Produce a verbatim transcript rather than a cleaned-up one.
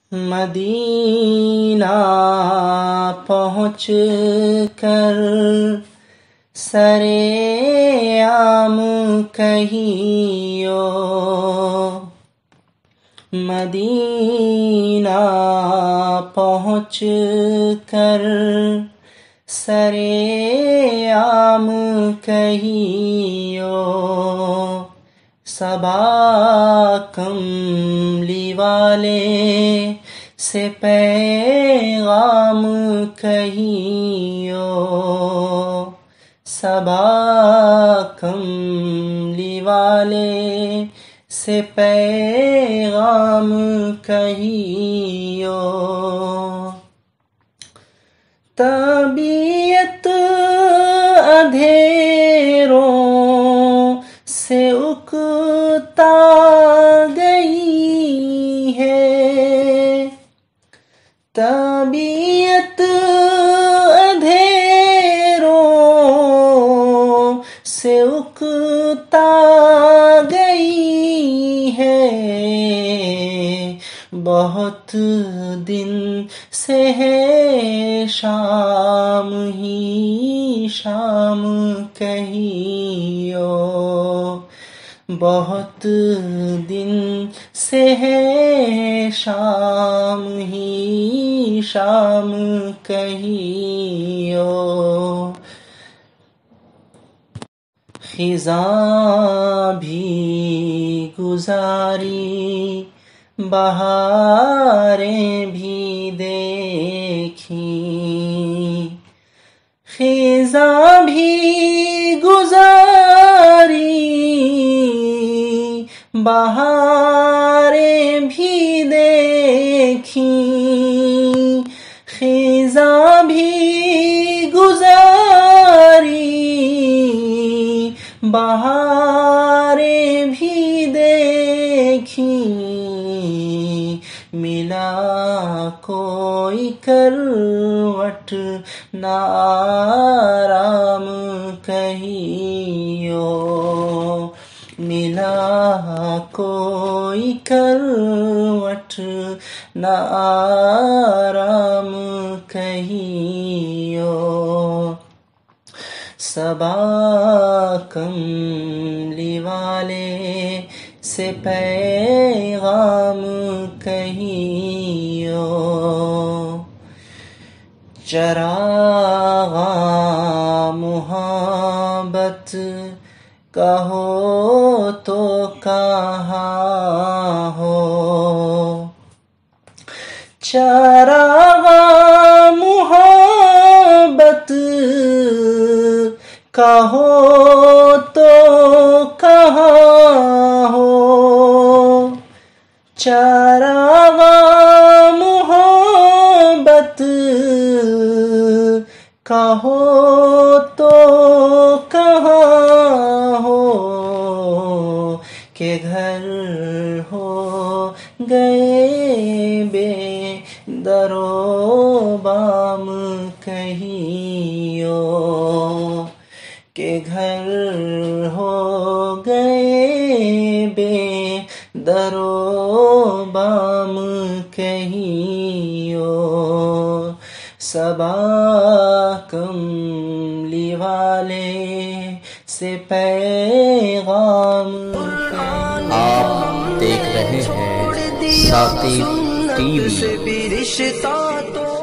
مدینہ پہنچ کر سرے عام کہیو، مدینہ پہنچ کر سرے عام کہیو، صبا کملی والے سے پیغام کہیو، صبا کملی والے سے پیغام کہیو، طبیعت اندھیروں سے اکتا گئی ہے، طبیعت اندھیروں سے اکتا گئی ہے، بہت دن سے ہے شام ہی شام کہیو، بہت دن سے ہے شام ہی شام کہیو، خزاں بھی گزاری بہاریں بھی دیکھیں، خزاں بھی گزاری بہاریں بھی دیکھیں، خزاں بھی گزاری بہاریں بھی دیکھیں، ملا کوئی کروٹ نہ آرام کہیو، ملا کوئی کروٹ نہ آرام کہیو، صبا کملی والے سے پیغام کہیو، چراغاں محبت کا ہو تو کہاں ہو، چراغاں محبت کا ہو تو کہاں ہو، چراغاں محبت کا ہو تو کہاں ہو، کہ گھر ہو گئے بے در و بام کہیو، کہ گھر ہو گئے بے در و بام کہیو، صبا کملی والے سے پیغام کہیو۔ آپ دیکھ رہے ہیں ثاقب ٹی وی۔